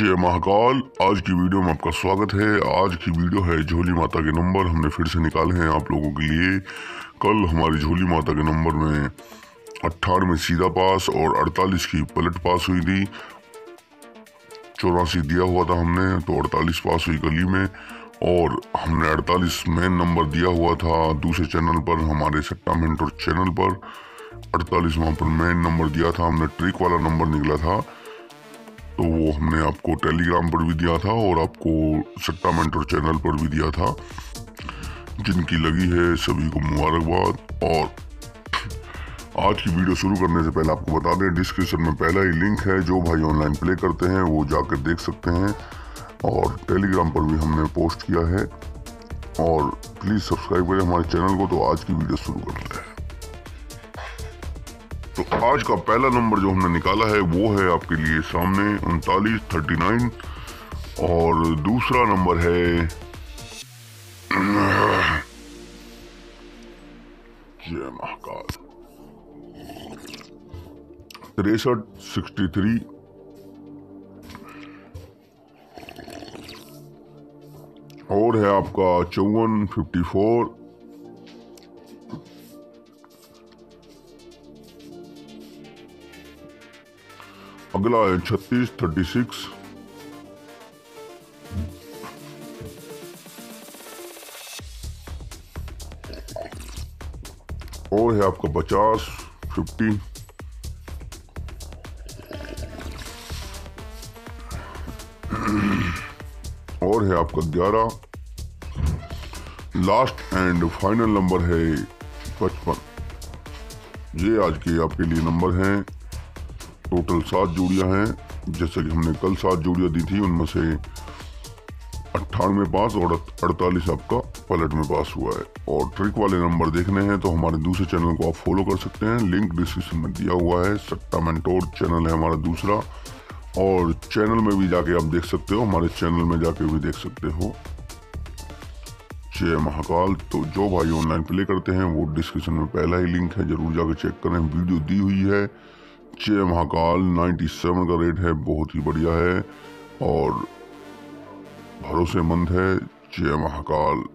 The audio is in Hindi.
जय महाकाल। आज की वीडियो में आपका स्वागत है। आज की वीडियो है झोली माता के नंबर हमने फिर से निकाले हैं आप लोगों के लिए। कल हमारी झोली माता के नंबर में 68 में सीधा पास और 48 की पलट पास हुई थी। 84 दिया हुआ था हमने तो 48 पास हुई गली में, और हमने 48 मेन नंबर दिया हुआ था दूसरे चैनल पर, हमारे सट्टा मेंटोर चैनल पर 48 वहाँ पर मेन नंबर दिया था हमने। ट्रिक वाला नंबर निकला था तो वो हमने आपको टेलीग्राम पर भी दिया था और आपको सट्टा मेंटोर चैनल पर भी दिया था। जिनकी लगी है सभी को मुबारकबाद। और आज की वीडियो शुरू करने से पहले आपको बता दें, डिस्क्रिप्शन में पहला ही लिंक है, जो भाई ऑनलाइन प्ले करते हैं वो जाकर देख सकते हैं, और टेलीग्राम पर भी हमने पोस्ट किया है। और प्लीज़ सब्सक्राइब करें हमारे चैनल को। तो आज की वीडियो शुरू करते हैं। तो आज का पहला नंबर जो हमने निकाला है वो है आपके लिए सामने 3939, और दूसरा नंबर है जय महाकाल 6363, और है आपका 5454, अगला है 3636, और है आपका 50, और है आपका 11, लास्ट एंड फाइनल नंबर है 55। ये आज के आपके लिए नंबर हैं। टोटल 7 जोड़ियां हैं। जैसे कि हमने कल 7 जोड़ियां दी थी, उनमें से 98 पास और 48 आपका पलट में पास हुआ है। और ट्रिक वाले नंबर देखने हैं तो हमारे दूसरे चैनल को आप फॉलो कर सकते हैं, लिंक डिस्क्रिप्शन में दिया हुआ है। सट्टा मेंटोर चैनल है हमारा दूसरा, और चैनल में भी जाके आप देख सकते हो, हमारे चैनल में जाके भी देख सकते हो। जय महाकाल। तो जो भाई ऑनलाइन प्ले करते हैं वो डिस्क्रिप्शन में पहला ही लिंक है, जरूर जाकर चेक करें, वीडियो दी हुई है। जय महाकाल 97 का रेट है, बहुत ही बढ़िया है और भरोसेमंद है। जय महाकाल।